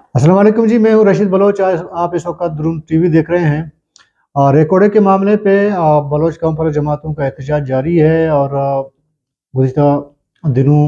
अस्सलाम वालेकुम जी। मैं हूँ रशीद बलोच। आप इस वक्त द्रुम टीवी देख रहे हैं। और रिकॉर्डे के मामले पे बलोच कौम जमातों का एहतजाज जारी है। और गुज़िश्ता दिनों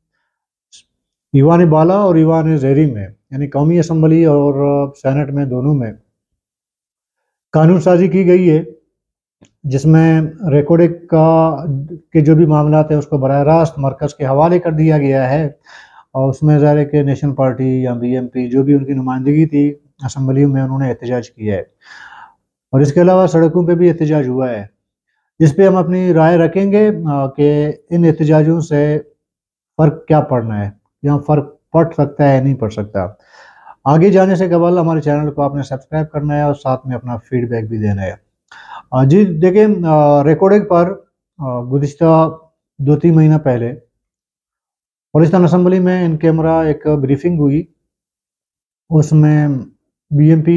ईवान बाला और ईवान ज़ेरी में यानी कौमी असम्बली और सेनेट में दोनों में कानून साजी की गई है, जिसमें रिकॉर्डे का के जो भी मामला है उसको बराह रास्त मरकज़ के हवाले कर दिया गया है। और उसमें ज़ाहिर है कि नेशनल पार्टी या बीएमपी जो भी उनकी नुमाइंदगी थी असम्बली में, उन्होंने एहतजाज किया है। और इसके अलावा सड़कों पे भी एहतजाज हुआ है, जिस पे हम अपनी राय रखेंगे कि इन एहतजाजों से फ़र्क क्या पड़ना है या फ़र्क पड़ सकता है या नहीं पड़ सकता। आगे जाने से कबल हमारे चैनल को आपने सब्सक्राइब करना है और साथ में अपना फीडबैक भी देना है। जी देखिए, रिकॉर्डिंग पर गुज़िश्ता 2-3 महीना पहले बलूचिस्तान असम्बली में इन कैमरा एक ब्रीफिंग हुई। उसमें बीएमपी,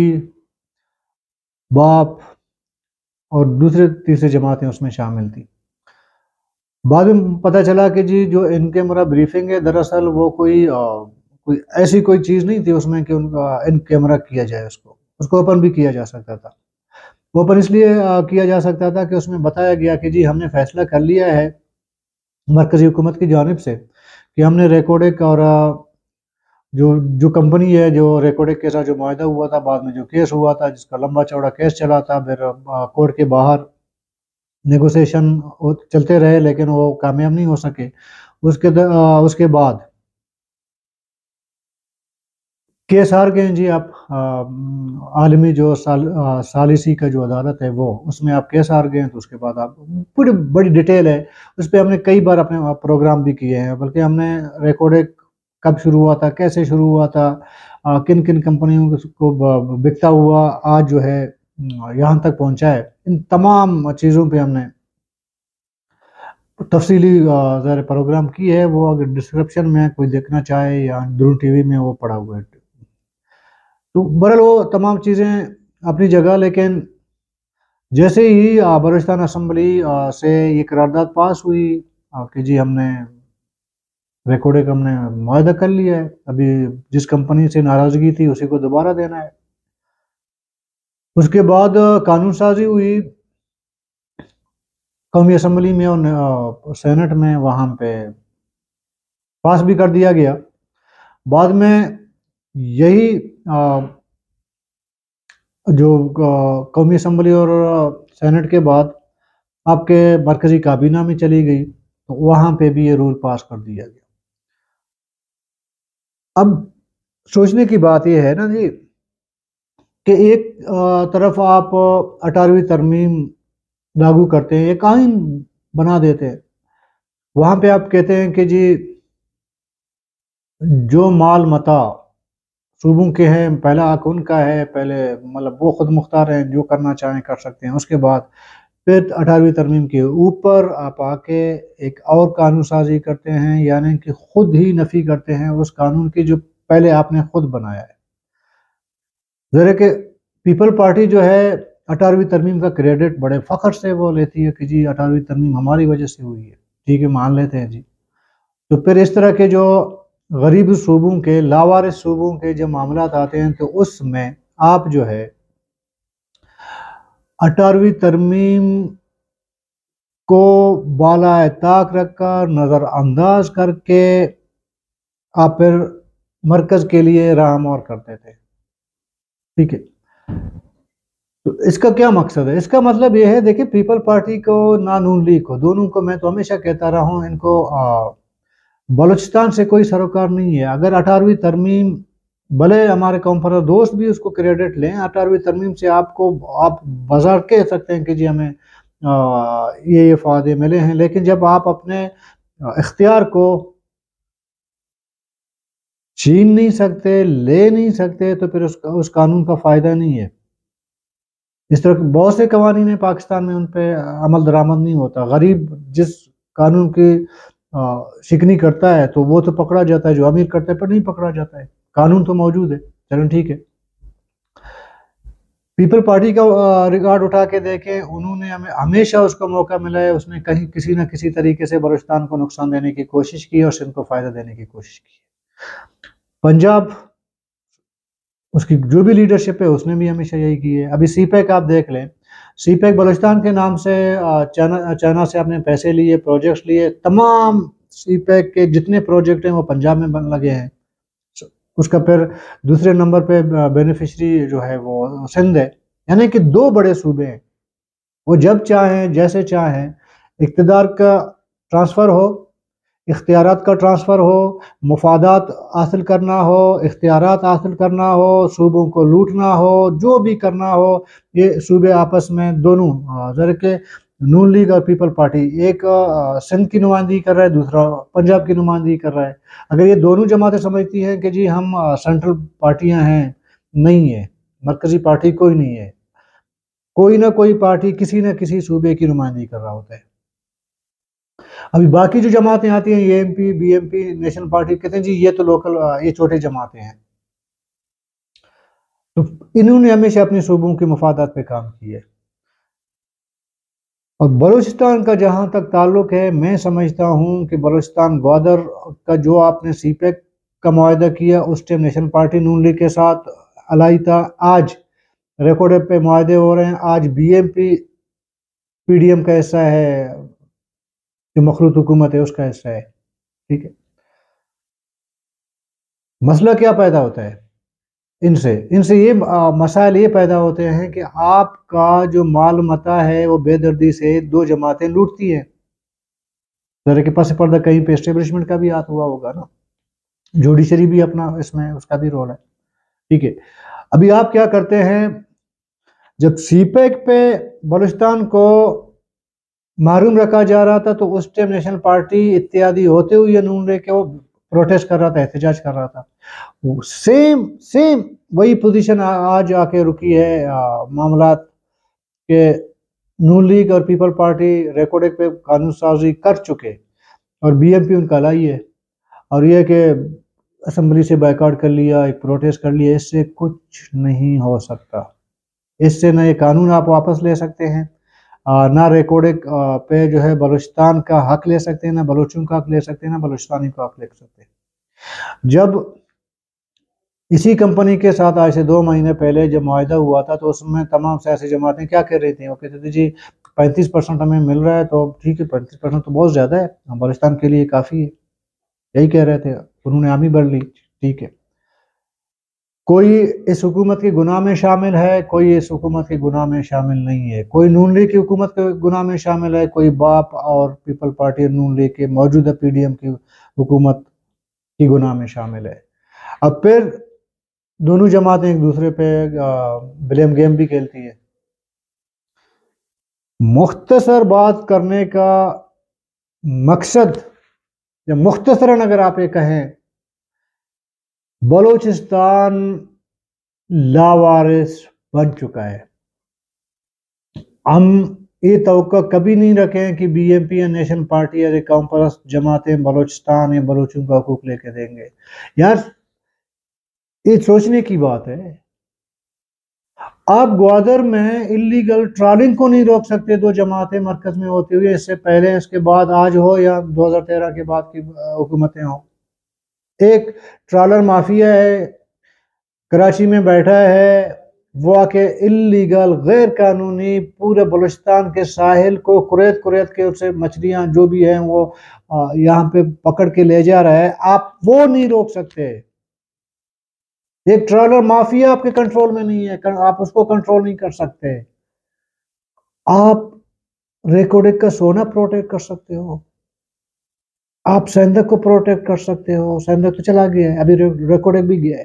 बाप और दूसरे तीसरे जमातें उसमें शामिल थी। बाद में पता चला कि जी जो इन कैमरा ब्रीफिंग है, दरअसल वो कोई ऐसी कोई चीज़ नहीं थी उसमें कि उनका इन कैमरा किया जाए। उसको ओपन भी किया जा सकता था। ओपन इसलिए किया जा सकता था कि उसमें बताया गया कि जी हमने फैसला कर लिया है मरकज़ी हुकूमत की जानिब से कि हमने रिकॉर्डिंग और जो जो कंपनी है, जो रिकॉर्डिंग के साथ जो मुआहदा हुआ था, बाद में जो केस हुआ था, जिसका लंबा चौड़ा केस चला था, फिर कोर्ट के बाहर नेगोशिएशन चलते रहे लेकिन वो कामयाब नहीं हो सके। उसके बाद केस हार गए जी आप। आलमी जो सालिसी का जो अदालत है वो, उसमें आप केस हार गए, तो उसके बाद आप पूरी बड़ी डिटेल है उस पर। हमने कई बार अपने प्रोग्राम भी किए हैं, बल्कि हमने रिकॉर्डिंग कब शुरू हुआ था, कैसे शुरू हुआ था, किन किन कंपनियों को बिकता हुआ आज जो है यहाँ तक पहुँचा है, इन तमाम चीज़ों पे हमने तफसीली ज़रा प्रोग्राम की है। वो अगर डिस्क्रिप्शन में कोई देखना चाहे या द्रुम टीवी में वो पड़ा हुआ है। तो बहरहाल वो तमाम चीज़ें अपनी जगह, लेकिन जैसे ही बलूचिस्तान असम्बली से ये करारदाद पास हुई कि जी हमने रिकॉर्डिंग हमने मुआहदा कर लिया है, अभी जिस कंपनी से नाराज़गी थी उसी को दोबारा देना है। उसके बाद कानून साजी हुई कौमी असम्बली में और सेनेट में, वहाँ पे पास भी कर दिया गया। बाद में यही जो कौमी असम्बली और सेनेट के बाद आपके मरकज़ी काबीना में चली गई, तो वहाँ पे भी ये रूल पास कर दिया गया। अब सोचने की बात ये है ना जी कि एक तरफ आप 18वीं तरमीम लागू करते हैं, एक कानून बना देते हैं। वहाँ पे आप कहते हैं कि जी जो माल मता सूबों के हैं, पहला हक उनका है, पहले मतलब वो खुद मुख्तार हैं, जो करना चाहें कर सकते हैं। उसके बाद फिर 18वीं तरमीम के ऊपर आप आके एक और कानून साजी करते हैं, यानी कि खुद ही नफ़ी करते हैं उस कानून की जो पहले आपने खुद बनाया है। ज़रा कि पीपल पार्टी जो है 18वीं तरमीम का क्रेडिट बड़े फ़ख्र से वो लेती है कि जी 18वीं तरमीम हमारी वजह से हुई है। ठीक है, मान लेते हैं जी। तो फिर इस तरह के जो गरीब सूबों के, लावारिस सूबों के जब मामलात आते हैं, तो उसमें आप जो है 18वीं तरमीम को बालाए ताक रखकर, नज़रअंदाज करके आप फिर मरकज़ के लिए राह हमवार करते थे। ठीक है, तो इसका क्या मकसद है? इसका मतलब ये है, देखिए पीपल पार्टी को ना नून लीग को, दोनों को मैं तो हमेशा कहता रहा हूँ, इनको बलूचिस्तान से कोई सरोकार नहीं है। अगर 18वीं तरमीम, भले हमारे कौमफर दोस्त भी उसको क्रेडिट लें, 18वीं तरमीम से आप बाजार कह सकते हैं कि जी हमें ये फ़ायदे मिले हैं, लेकिन जब आप अपने इख्तियार को छीन नहीं सकते, ले नहीं सकते, तो फिर उस कानून का फ़ायदा नहीं है। इस तरह के बहुत से कवानीन हैं पाकिस्तान में, उन पे अमल दरामद नहीं होता। गरीब जिस कानून की शिकनी करता है तो वो तो पकड़ा जाता है, जो अमीर करता है पर नहीं पकड़ा जाता है। कानून तो मौजूद है, चलें ठीक है। पीपल पार्टी का रिकॉर्ड उठा के देखें, उन्होंने हमें हमेशा उसको मौका मिला है, उसने कहीं किसी न किसी तरीके से बलूचिस्तान को नुकसान देने की कोशिश की और सिंध को फ़ायदा देने की कोशिश की। पंजाब اس کی جو بھی لیڈرشپ ہے اس نے بھی ہمیشہ یہی کی ہے. ابھی سی پیک آپ دیکھ لیں, سی پیک بلوچستان کے نام سے چائنا سے آپ نے پیسے لیے, پروجیکٹس لیے, تمام سی پیک کے جتنے پروجیکٹ ہیں وہ پنجاب میں بن لگے ہیں. اس کا پھر دوسرے نمبر پہ بینیفیشری جو ہے وہ سندھ ہے. یعنی کہ دو بڑے صوبے ہیں, وہ جب چاہیں جیسے چاہیں اقتدار کا ٹرانسفر ہو, اختیارات کا ٹرانسفر ہو, مفادات حاصل کرنا ہو, اختیارات حاصل کرنا ہو, صوبوں کو لوٹنا ہو, جو بھی کرنا ہو, یہ صوبے آپس میں دونوں ذرا کہ نون لیگ اور پیپل پارٹی ایک سندھ کی نمائندگی کر رہا ہے, دوسرا پنجاب کی نمائندگی کر رہا ہے. اگر یہ دونوں جماعتیں سمجھتی ہیں کہ جی ہم سینٹرل پارٹیاں ہیں, نہیں ہے, مرکزی پارٹی کوئی نہیں ہے, کوئی نہ کوئی پارٹی کسی نہ کسی صوبے کی نمائندگی کر رہا ہوتا ہے. ابھی باقی جو جماعتیں آتی ہیں, A M P, B M P, national party, کہتے ہیں جی یہ تو لوکل, یہ چھوٹے جماعتیں ہیں. تو انہوں نے ہمیشہ اپنے صوبوں کے مفادات پہ کام کیا ہے. اور بلوچستان کا جہاں تک تعلق ہے, میں سمجھتا ہوں کہ بلوچستان گوادر کا جو آپ نے سی پیک کا معاہدہ کیا, اس ٹائم نیشنل پارٹی نون لیگ کے ساتھ الائی تھا. آج ریکارڈ پہ معاہدے ہو رہے ہیں, آج B M P P D M کا حصہ ہے, جو مخلوط حکومت ہے اس کا حصہ ہے. ٹھیک ہے, مسئلہ کیا پیدا ہوتا ہے ان سے یہ مسائل یہ پیدا ہوتے ہیں کہ آپ کا جو مال متا ہے وہ بے دردی سے دو جماعتیں لوٹتی ہیں. ذرا کہ پس پردہ کہیں پہ اسٹیبلشمنٹ کا بھی ہاتھ ہوا ہوگا نا, جوڈیشری بھی اپنا اس میں اس کا بھی رول ہے. ٹھیک ہے, ابھی آپ کیا کرتے ہیں, جب سی پیک پہ بلوچستان کو محروم رکھا جا رہا تھا تو اس ٹائم نیشنل پارٹی اتحادی ہوتے ہوئے نون لیگ کے وہ پروٹیسٹ کر رہا تھا, احتجاج کر رہا تھا. سیم وہی پوزیشن آج آ کے رکی ہے معاملات کہ نون لیگ اور پیپل پارٹی ریکارڈ پہ قانون سازی کر چکے اور بی ایم پی ان کا لائی ہے, اور یہ کہ اسمبلی سے بائیکاٹ کر لیا, ایک پروٹیسٹ کر لیا. اس سے کچھ نہیں ہو سکتا. اس سے نہ یہ قانون آپ واپس لے سکتے ہیں, نہ ریکارڈ پہ جو ہے بلوچستان کا حق لے سکتے ہیں, نہ بلوچوں کا حق لے سکتے ہیں, نہ بلوچستانی کا حق لے سکتے ہیں. جب اسی کمپنی کے ساتھ آج سے 2 مہینے پہلے جب معاہدہ ہوا تھا تو اس میں تمام سیاسی جماعتیں کیا کہہ رہی تھیں, وہ کہتے تھے جی 35% ہمیں مل رہا ہے تو ٹھیک ہے, 35% تو بہت زیادہ ہے, بلوچستان کے لیے کافی ہے, یہی کہہ رہے تھے. انہوں نے حامی بھر لی. ٹھیک ہے, کوئی اس حکومت کے گناہ میں شامل ہے, کوئی اس حکومت کے گناہ میں شامل نہیں ہے, کوئی نون لیگ کی حکومت کے گناہ میں شامل ہے, کوئی باپ اور پیپل پارٹی اور نون لیگ کے موجودہ پی ڈی ایم کی حکومت کی گناہ میں شامل ہے. اب پھر دونوں جماعتیں ایک دوسرے پہ بلیم گیم بھی کھیلتی ہے. مختصر بات کرنے کا مقصد, یا مختصراً اگر آپ یہ کہیں, بلوچستان لاوارث بن چکا ہے. ہم یہ توقع کبھی نہیں رکھیں کہ بی ایم پی یا نیشنل پارٹی یا قوم پرست جماعتیں بلوچستان یا بلوچوں کا حقوق لے کے دیں گے. یار یہ سوچنے کی بات ہے. آپ گوادر میں اللیگل ٹرالنگ کو نہیں روک سکتے, 2 جماعتیں مرکز میں ہوتے ہوئے, اس سے پہلے اس کے بعد آج ہو یا 2013 کے بعد کی حکومتیں ہوں. ایک ٹرالر مافیا ہے, کراچی میں بیٹھا ہے, وہ آ کے اللیگل غیر قانونی پورے بلوچستان کے ساحل کو کریت کے اسے مچھلیاں جو بھی ہیں وہ یہاں پہ پکڑ کے لے جا رہا ہے. آپ وہ نہیں روک سکتے. ایک ٹرالر مافیا آپ کے کنٹرول میں نہیں ہے, آپ اس کو کنٹرول نہیں کر سکتے. آپ ریکارڈ کا سونا پروٹیکٹ کر سکتے ہو, آپ سندھ کو پروٹیکٹ کر سکتے ہو, سندھ تو چلا گیا ہے, ابھی ریکارڈ بھی گیا ہے.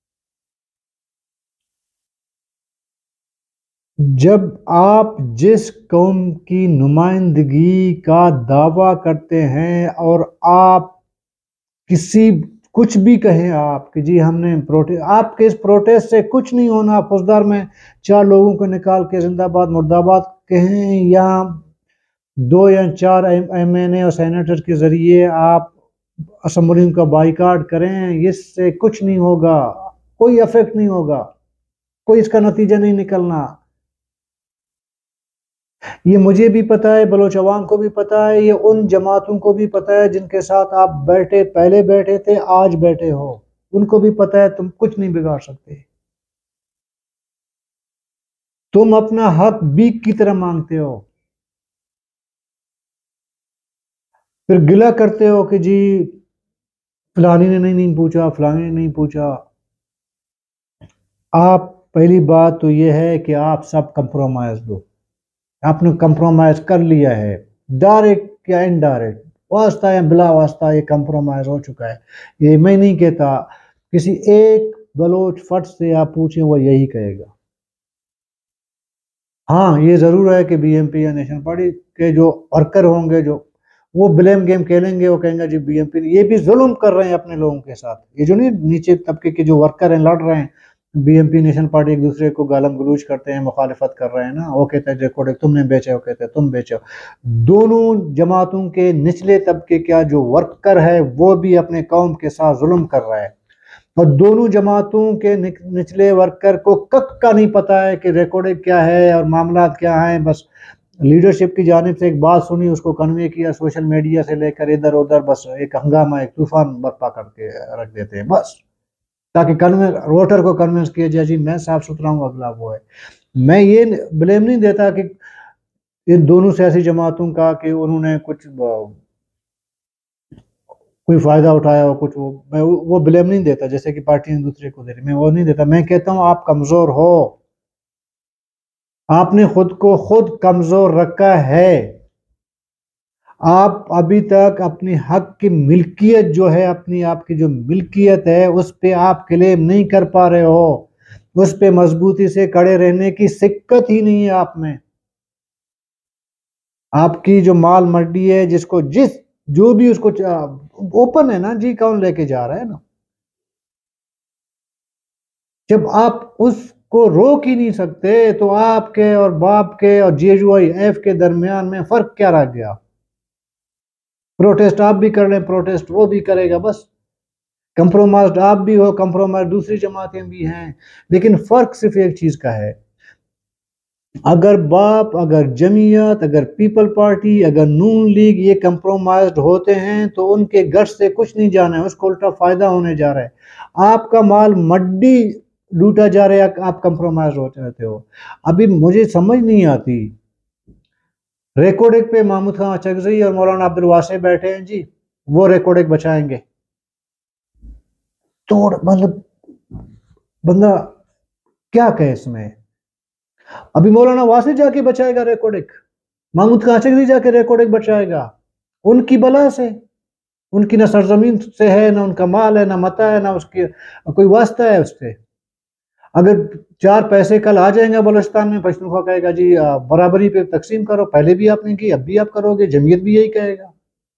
جب آپ جس قوم کی نمائندگی کا دعویٰ کرتے ہیں اور آپ کچھ بھی کہیں آپ کہ جی ہم نے آپ کے اس پروٹیسٹ سے کچھ نہیں ہونا. فوجدار میں 4 لوگوں کو نکال کے زندہ باد مرد آباد کہیں, یا 2 یا 4 ایم این اے اور سینیٹر کے ذریعے آپ اسمبلیوں کا بائیکاٹ کریں, اس سے کچھ نہیں ہوگا, کوئی افیکٹ نہیں ہوگا, کوئی اس کا نتیجہ نہیں نکلنا. یہ مجھے بھی پتا ہے, بلوچ عوام کو بھی پتا ہے, یہ ان جماعتوں کو بھی پتا ہے جن کے ساتھ آپ پہلے بیٹھے تھے, آج بیٹھے ہو, ان کو بھی پتا ہے تم کچھ نہیں بگاڑ سکتے. تم اپنا حق بیک کی طرح مانگتے ہو، پھر گلہ کرتے ہو کہ جی فلانی نے نہیں پوچھا، فلانی نے نہیں پوچھا۔ آپ پہلی بات تو یہ ہے کہ آپ سب کمپرومائز دو، آپ نے کمپرومائز کر لیا ہے، ڈائریکٹ یا انڈائریکٹ، واسطہ یا بلا واسطہ یہ کمپرومائز ہو چکا ہے۔ یہ میں نہیں کہتا، کسی ایک بلوچ فٹ سے آپ پوچھیں وہ یہی کہے گا۔ ہاں یہ ضرور ہے کہ بی ایم پی یا نیشنل پارٹی کے جو ورکر ہوں گے جو وہ بلیم گیم کھیلیں گے، وہ کہیں گے جی بی ایم پی یہ بھی ظلم کر رہے ہیں اپنے لوگوں کے ساتھ، یہ جو نہیں نیچے طبقے کے جو ورکر ہیں لڑ رہے ہیں، B M P national party ایک دوسرے کو گالم گلوچ کرتے ہیں، مخالفت کر رہے ہیں نا، وہ کہتے ہیں ریکارڈ تم نے بیچے، وہ کہتے ہیں تم بیچے۔ دونوں جماعتوں کے نچلے طبقے کا جو ورکر ہے وہ بھی اپنے قوم کے ساتھ ظلم کر رہا ہے، اور دونوں جماعتوں کے نچلے ورکر کو کک کا نہیں پتا ہے کہ ریکارڈنگ کیا ہے اور معاملات کیا ہیں۔ بس لیڈرشپ کی جانب سے ایک بات سنی، اس کو کنوے کیا سوشل میڈیا سے لے کر ادھر ادھر، بس ایک ہنگامہ ایک طوفان برپا کر کے رکھ دیتے ہیں، بس تاکہ ووٹر کو کنونس کیا جائے جی میں صاف ستھرا ہوں، اگلا وہ ہے۔ میں یہ بلیم نہیں دیتا کہ ان دونوں سیاسی جماعتوں کا کہ انہوں نے کچھ کوئی فائدہ اٹھایا ہو، کچھ میں وہ بلیم نہیں دیتا، جیسے کہ پارٹی ایک دوسرے کو دے رہی، میں وہ نہیں دیتا۔ میں کہتا ہوں آپ کمزور ہو، آپ نے خود کو خود کمزور رکھا ہے، آپ ابھی تک اپنی حق کی ملکیت جو ہے، اپنی آپ کی جو ملکیت ہے اس پہ آپ کلیم نہیں کر پا رہے ہو، اس پہ مضبوطی سے کھڑے رہنے کی سکت ہی نہیں ہے آپ میں۔ آپ کی جو مال منڈی ہے، جس کو جو بھی اس کو اوپن ہے نا جی، کون لے کے جا رہا ہے نا، جب آپ اس کو روک ہی نہیں سکتے تو آپ کے اور باپ کے اور جے یو آئی ایف کے درمیان میں فرق کیا رہ گیا؟ پروٹیسٹ آپ بھی کر لیں، پروٹیسٹ وہ بھی کرے گا، بس کمپرومائزڈ آپ بھی ہو، کمپرومائزڈ دوسری جماعتیں بھی ہیں، لیکن فرق صرف ایک چیز کا ہے، اگر باپ، اگر جمعیت، اگر پیپل پارٹی، اگر نون لیگ یہ کمپرومائزڈ ہوتے ہیں تو ان کے گھر سے کچھ نہیں جانا ہے، اس کو الٹا فائدہ ہونے جا رہا ہے۔ آپ کا مال مڈی لوٹا جا رہا ہے، آپ کمپرومائز ہوتے رہتے ہو۔ ابھی مجھے سمجھ نہیں آتی، ریکارڈنگ پہ محمود خان اچکزئی اور مولانا عبدالواسع بیٹھے ہیں جی، وہ ریکارڈنگ بچائیں گے، مطلب بندہ کیا کہے اس میں؟ ابھی مولانا واسع جا کے بچائے گا ریکارڈنگ، محمود خان اچکزئی جا کے ریکارڈنگ بچائے گا، ان کی بلا سے، ان کی نہ سرزمین سے ہے، نہ ان کا مال ہے، نہ متا ہے، نہ اس کی کوئی واسطہ ہے اس سے۔ اگر چار پیسے کل آ جائیں گے بلوچستان میں، پشتونخوا کہے گا جی برابری پہ تقسیم کرو، پہلے بھی آپ نے کی، اب بھی آپ کرو گے، جمعیت بھی یہی کہے گا۔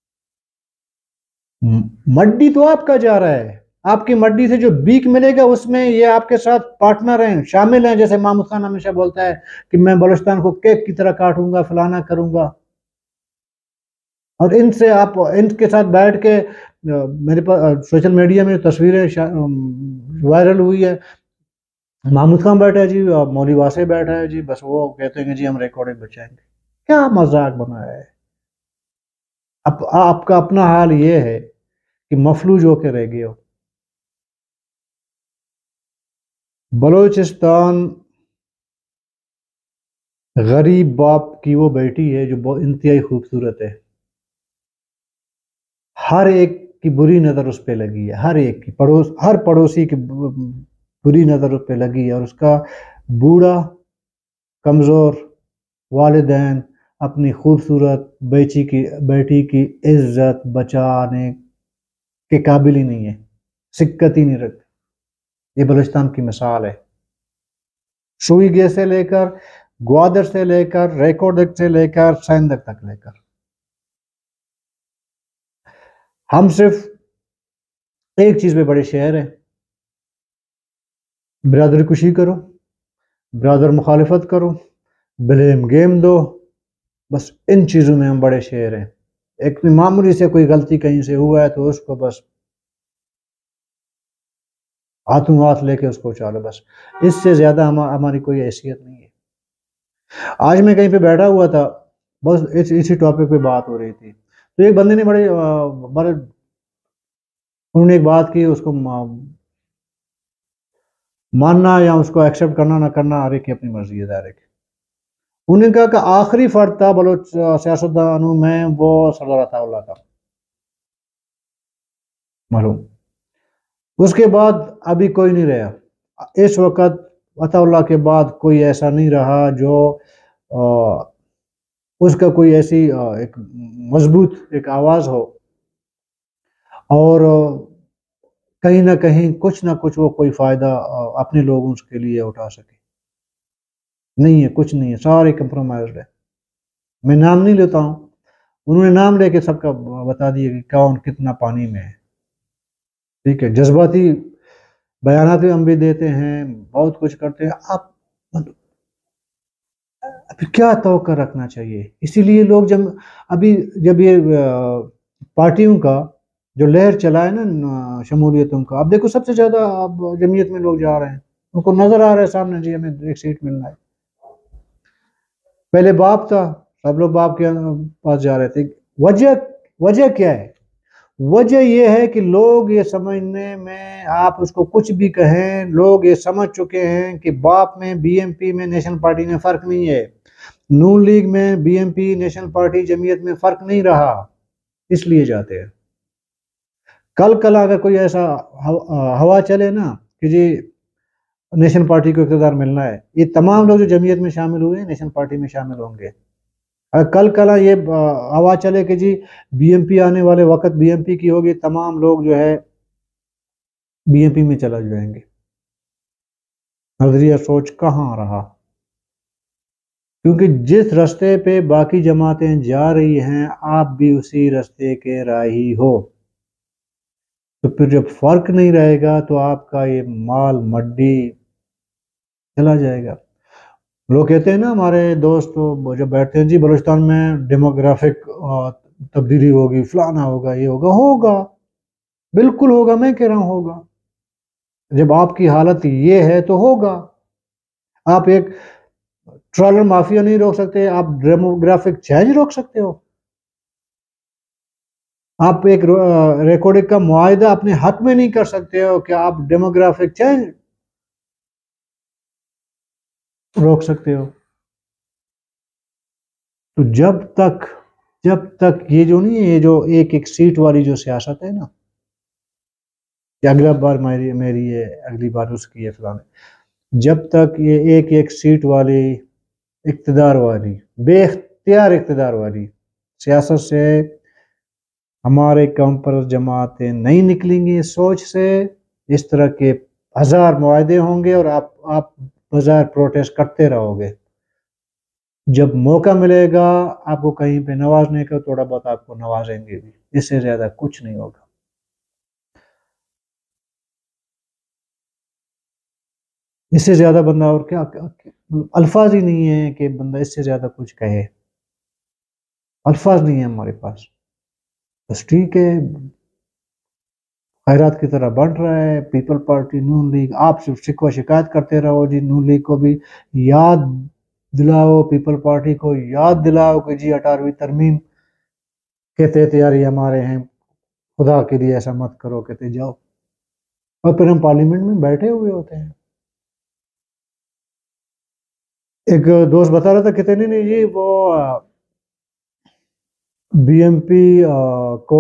مڈی تو آپ کا جا رہا ہے، آپ کی مڈی سے جو بیک ملے گا اس میں یہ آپ کے ساتھ پارٹنر ہیں، شامل ہیں، جیسے محمود خان ہمیشہ بولتا ہے کہ میں بلوچستان کو کیک کی طرح کاٹوں گا، فلانا کروں گا، اور ان سے آپ ان کے ساتھ بیٹھ کے میرے پاس سوشل میڈیا میں تصویریں وائرل ہوئی ہے، محمود خان بیٹھا ہے جی، مولوی واسع بیٹھا ہے جی، بس وہ کہتے ہیں کہ جی ہم ریکارڈنگ بچائیں گے۔ کیا مذاق بنایا ہے؟ آپ کا اپنا حال یہ ہے کہ مفلوج ہو کے رہ گئے ہو۔ بلوچستان غریب باپ کی وہ بیٹی ہے جو بہت انتہائی خوبصورت ہے، ہر ایک کی بری نظر اس پہ لگی ہے، ہر ایک کی ہر پڑوسی کی بری نظر اس پہ لگی ہے، اور اس کا بوڑھا کمزور والدین اپنی خوبصورت بیٹی کی عزت بچانے کے قابل ہی نہیں ہے، سکت ہی نہیں رکھتے۔ یہ بلوچستان کی مثال ہے، سوئی گے سے لے کر گوادر سے لے کر ریکارڈنگ سے لے کر سائندک تک لے کر، ہم صرف ایک چیز پہ بڑے شہر ہیں، برادر کشی کرو، برادر مخالفت کرو، بلیم گیم دو، بس ان چیزوں میں ہم بڑے شہر ہیں۔ ایک معمولی سے کوئی غلطی کہیں سے ہوا ہے تو اس کو بس ہاتھوں ہاتھ لے کے اس کو چالو، بس اس سے زیادہ ہماری کوئی حیثیت نہیں ہے۔ آج میں کہیں پہ بیٹھا ہوا تھا، بس اسی ٹاپک پہ بات ہو رہی تھی، تو ایک بندے نے بڑے انہوں نے ایک بات کی، اس کو ماننا یا اس کو ایکسیپٹ کرنا نہ کرنا ہر ایک کی اپنی مرضی ہے، ظاہر ہے۔ انہوں نے کہا کہ آخری فرد تھا بلوچ سیاستدانوں میں وہ سردار عطا اللہ تھا معلوم. اس کے بعد ابھی کوئی نہیں رہا. اس وقت عطا اللہ کے بعد کوئی ایسا نہیں رہا جو اس کا کوئی ایسی ایک مضبوط ایک آواز ہو اور کہیں نہ کہیں کچھ نہ کچھ وہ کوئی فائدہ اپنے لوگوں کے لیے اٹھا سکے. نہیں ہے، کچھ نہیں ہے، سارے کمپرومائزڈ ہے. میں نام نہیں لیتا ہوں، انہوں نے نام لے کے سب کا بتا دیا کہ کون کتنا پانی میں ہے. ٹھیک ہے، جذباتی بیانات بھی ہم بھی دیتے ہیں، بہت کچھ کرتے ہیں. آپ کیا توقع رکھنا چاہیے؟ اسی لیے لوگ جب یہ پارٹیوں کا جو لہر چلا ہے نا شمولیتوں کا، اب دیکھو سب سے زیادہ اب جمعیت میں لوگ جا رہے ہیں، ان کو نظر آ رہا ہے سامنے جی ہمیں ایک سیٹ ملنا ہے. پہلے باپ تھا، سب لوگ باپ کے پاس جا رہے تھے. وجہ کیا ہے؟ وجہ یہ ہے کہ لوگ یہ سمجھنے میں، آپ اس کو کچھ بھی کہیں، لوگ یہ سمجھ چکے ہیں کہ باپ میں بی ایم پی میں نیشنل پارٹی میں فرق نہیں ہے، نون لیگ میں B M P national party Jamiat میں فرق نہیں رہا، اس لیے جاتے ہیں. کل اگر کوئی ایسا ہوا چلے نا کہ جی نیشنل پارٹی کو اقتدار ملنا ہے، یہ تمام لوگ جو جمعیت میں شامل ہوئے ہیں نیشنل پارٹی میں شامل ہوں گے. اگر کل یہ ہوا چلے کہ جی بی ایم پی آنے والے وقت بی ایم پی کی ہوگی، تمام لوگ جو ہے بی ایم پی میں چلا جائیں گے. نظریہ سوچ کہاں رہا؟ کیونکہ جس رستے پہ باقی جماعتیں جا رہی ہیں آپ بھی اسی رستے کے راہی ہو، تو پھر جب فرق نہیں رہے گا تو آپ کا یہ مال مڈی چلا جائے گا. لوگ کہتے ہیں نا، ہمارے دوست جب بیٹھتے ہیں جی بلوچستان میں ڈیموگرافک تبدیلی ہوگی، فلانا ہوگا، یہ ہوگا، بالکل ہوگا، میں کہہ رہا ہوں ہوگا. جب آپ کی حالت یہ ہے تو ہوگا. آپ ایک ٹرالر مافیا نہیں روک سکتے، آپ ڈیموگرافک چینج روک سکتے ہو. آپ ایک ریکارڈنگ کا معاہدہ اپنے حق میں نہیں کر سکتے ہو کہ آپ ڈیموگرافک چینج روک سکتے ہو. تو جب تک یہ جو نہیں ہے، یہ جو ایک سیٹ والی جو سیاست ہے نا، کہ اگلا بار میری ہے، اگلی بار اس کی ہے فلانے، جب تک یہ ایک سیٹ والی اقتدار والی بے اختیار اقتدار والی سیاست سے ہمارے قوم پر جماعتیں نہیں نکلیں گی، سوچ سے اس طرح کے ہزار معاہدے ہوں گے اور آپ بظاہر پروٹیسٹ کرتے رہو گے. جب موقع ملے گا آپ کو کہیں پہ نوازنے کا، تھوڑا بہت آپ کو نوازیں گے بھی، اس سے زیادہ کچھ نہیں ہوگا. اس سے زیادہ بندہ اور کیا، الفاظ ہی نہیں ہے کہ بندہ اس سے زیادہ کچھ کہے، الفاظ نہیں ہے ہمارے پاس. بس ٹھیک ہے، خیرات کی طرح بڑھ رہا ہے. پیپل پارٹی، نون لیگ، آپ صرف شکوہ شکایت کرتے رہو جی. نون لیگ کو بھی یاد دلاؤ، پیپل پارٹی کو یاد دلاؤ کہ جی 18ویں ترمیم کے تحت یار یہ ہمارے ہیں، خدا کے لیے ایسا مت کرو، کہتے جاؤ. اور پھر ہم پارلیمنٹ میں بیٹھے ہوئے ہوتے ہیں. ایک دوست بتا رہا تھا، کہتے نہیں جی وہ بی ایم پی کو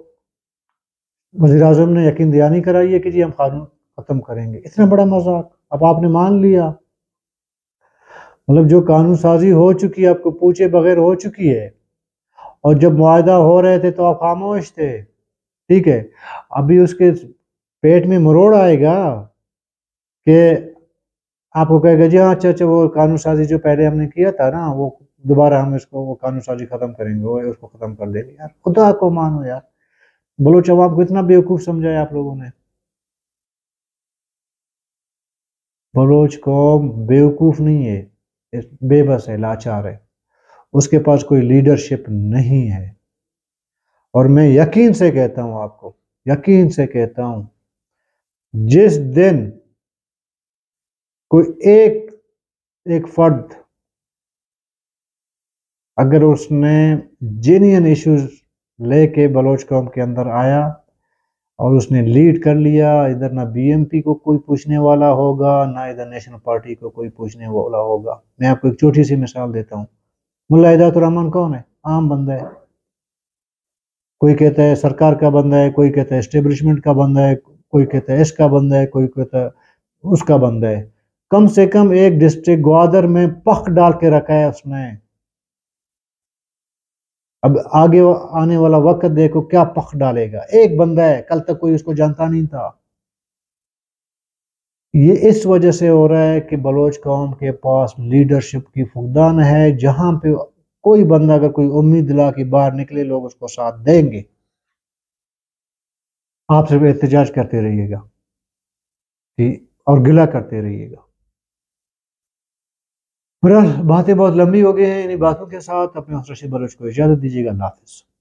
وزیر اعظم نے یقین دہانی کرائی ہے کہ جی ہم قانون ختم کریں گے. اتنا بڑا مذاق اب آپ نے مان لیا. مطلب جو قانون سازی ہو چکی ہے، آپ کو پوچھے بغیر ہو چکی ہے، اور جب معاہدہ ہو رہے تھے تو آپ خاموش تھے. ٹھیک ہے، ابھی اس کے پیٹ میں مروڑ آئے گا کہ آپ کو کہے گا جی ہاں اچھا وہ قانون سازی جو پہلے ہم نے کیا تھا نا، وہ دوبارہ ہم اس کو وہ قانون سازی ختم کریں گے، وہ اس کو ختم کر دیں گے. یار خدا کو مانو یار. بلوچ عوام کو اتنا بیوقوف سمجھا ہے آپ لوگوں نے. بلوچ قوم بیوقوف نہیں ہے، بے بس ہے، لاچار ہے. اس کے پاس کوئی لیڈرشپ نہیں ہے. اور میں یقین سے کہتا ہوں، آپ کو یقین سے کہتا ہوں، جس دن کوئی ایک فرد اگر اس نے جینین ایشوز لے کے بلوچ قوم کے اندر آیا اور اس نے لیڈ کر لیا. ادھر نہ بی ایم پی کو کوئی پوچھنے والا ہوگا، نہ ادھر نیشنل پارٹی کو کوئی پوچھنے والا ہوگا. میں آپ کو ایک چھوٹی سی مثال دیتا ہوں. ملا ہدایت الرحمان کون ہے؟ عام بندہ ہے. کوئی کہتا ہے سرکار کا بندہ ہے، کوئی کہتا ہے اسٹیبلشمنٹ کا بندہ ہے، کوئی کہتا ہے اس کا بندہ ہے، کوئی کہتا ہے اس کا بندہ ہے. کم سے کم ایک ڈسٹرکٹ گوادر میں پخ ڈال کے رکھا ہے اس نے. اب آگے آنے والا وقت دیکھو کیا پخ ڈالے گا. ایک بندہ ہے، کل تک کوئی اس کو جانتا نہیں تھا. یہ اس وجہ سے ہو رہا ہے کہ بلوچ قوم کے پاس لیڈرشپ کی فقدان ہے. جہاں پہ کوئی بندہ اگر کوئی امید دلا کے باہر نکلے، لوگ اس کو ساتھ دیں گے. آپ صرف احتجاج کرتے رہیے گا اور گلہ کرتے رہیے گا. بہرحال باتیں بہت لمبی ہو گئی ہیں. انہیں باتوں کے ساتھ اپنے حضرت بلوچ کو اجازت دیجیے گا. اللہ حافظ.